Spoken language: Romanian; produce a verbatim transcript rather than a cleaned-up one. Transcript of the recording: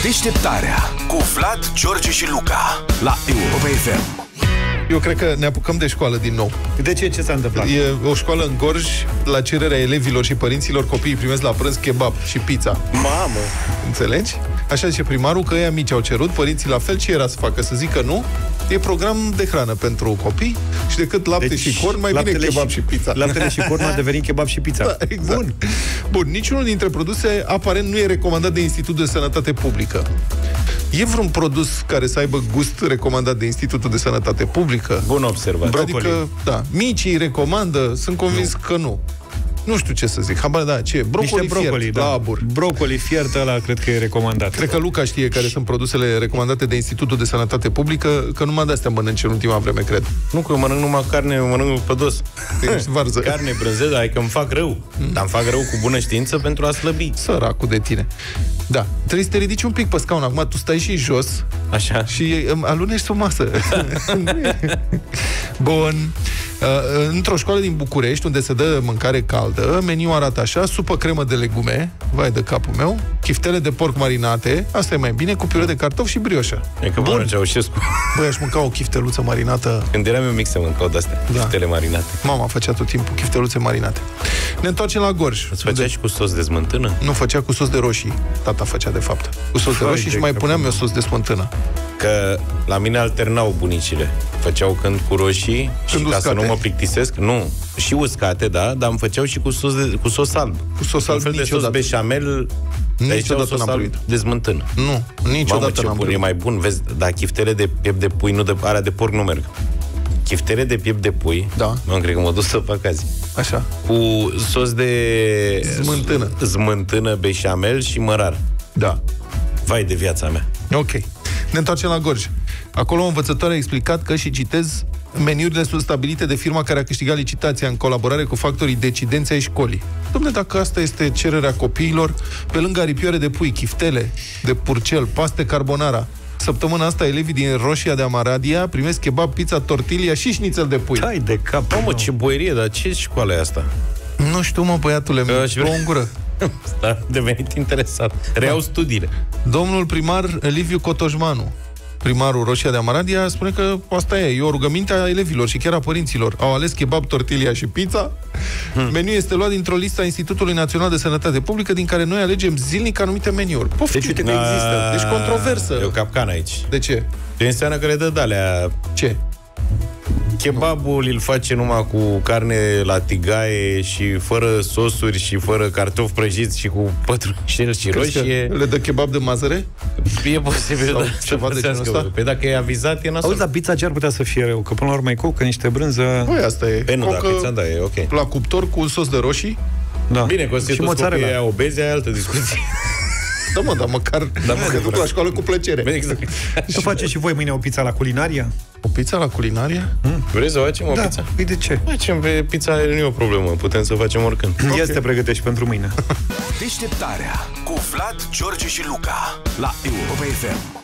Deșteptarea cu Vlad, George și Luca la Europa F M. Eu cred că ne apucăm de școală din nou. De ce? Ce s-a întâmplat? E o școală în Gorj, la cererea elevilor și părinților, copiii primesc la prânz kebab și pizza. Mamă! Înțelegi? Așa zice primarul, că ăia mici au cerut, părinții la fel. Ce era să facă? Să zică nu? E program de hrană pentru copii și decât lapte deci, și corn, mai bine kebab și, și pizza. Laptele și corn a devenit kebab și pizza. Da, exact. Bun. Bun, niciunul dintre produse aparent nu e recomandat de Institutul de Sănătate Publică. E vreun produs care să aibă gust recomandat de Institutul de Sănătate Publică? Bun observat. Adică, da, micii recomandă, sunt convins nu. că nu. Nu știu ce să zic. Habar, da, ce? Brocoli, brocoli fiert, da. la abur. Brocoli fiert, ăla cred că e recomandat. Cred că Luca știe care sunt produsele recomandate de Institutul de Sănătate Publică, că numai de-astea mănânci în ultima vreme, cred. Nu, că eu mănânc numai carne, eu mănânc pădos. Ești varză. Carne, brânză, adică îmi fac rău. Mm. Dar îmi fac rău cu bună știință pentru a slăbi. Săracul de tine. Da. Trebuie să te ridici un pic pe scaun. Acum tu stai și jos. Așa. Și alunești o masă. Bun. Uh, într-o școală din București, unde se dă mâncare caldă, meniul arată așa: supă, cremă de legume, vai de capul meu, chiftele de porc marinate, asta e mai bine, cu piure de cartofi și brioșă. E că bun, Ceaușescu. Băi, aș mânca o chifteluță marinată. Când eram eu mic să mâncau de-astea, da. Chiftele marinate. Mama făcea tot timpul chifteluțe marinate. Ne întoarcem la Gorj. Îți făcea și cu sos de smântână? Nu, făcea cu sos de roșii. Tata făcea, de fapt. Cu sos de roșii și mai puneam eu sos de smântână. Că la mine alternau bunicile. Făceau când cu roșii și când ca uscate. Să nu mă plictisesc, nu, și uscate, da, dar îmi făceau și cu sos, de, cu sos alb. Cu sos alb, un fel de sos beșamel, niciodată n-am alb de smântână. Nu, niciodată n-am privit. E mai bun, vezi, dar chiftele de piept de pui, nu de alea de porc nu merg. Chiftele de piept de pui, da. Nu cred că mă duc să fac azi. Așa. Cu sos de smântână, smântână, beșamel și mărar. Da. Vai de viața mea. Ok. Ne întoarcem la Gorj. Acolo învățătoarea a explicat că, și citez, meniurile sunt stabilite de firma care a câștigat licitația în colaborare cu factorii decidenți ai școlii. Dom'le, dacă asta este cererea copiilor, pe lângă aripioare de pui, chiftele de purcel, paste carbonara, săptămâna asta elevii din Roșia de Amaradia primesc kebab, pizza, tortilla și șnițel de pui. Hai de cap. Mă, ce boierie, dar ce școală e asta? Nu știu, mă, băiatule, mi-o în gură. A devenit interesat. Reiau da. studiile. Domnul primar Liviu Cotojmanu, primarul Roșia de Amaradia, spune că asta e, e o rugăminte a elevilor și chiar a părinților. Au ales kebab, tortilla și pizza. Hmm. Meniul este luat dintr-o listă a Institutului Național de Sănătate Publică, din care noi alegem zilnic anumite meniuri. Poftim, deci uite că există. Deci controversă. E o capcană aici. De ce? De înseamnă că le dă de-alea. Ce? Kebabul îl face numai cu carne la tigaie și fără sosuri și fără cartofi prăjiți și cu pătrunjel și roșie. Le dă kebab de mazăre? E posibil, sau da, ceva de genul ăsta? Pe dacă e avizat, e nasol. Auzi, dar pizza ce ar putea să fie rău? Că până la urmă e cocă, niște brânză... Păi asta e. Pe nu, dar pizza, da, e ok. La cuptor cu un sos de roșii? Da. Bine, că și mozzarella. Aia obezi, aia altă discuție. Da, mă, dar măcar da, mă, duc la școală cu plăcere. Exact. Să faceți și voi mâine o pizza la Culinaria? O pizza la Culinaria? Mm. Vrei să facem o da. pizza? Păi de ce? Facem pe pizza, nu e o problemă. Putem să facem oricând. Okay. Ia să te pregătești pentru mâine. Deșteptarea cu Vlad, George și Luca la Europa F M.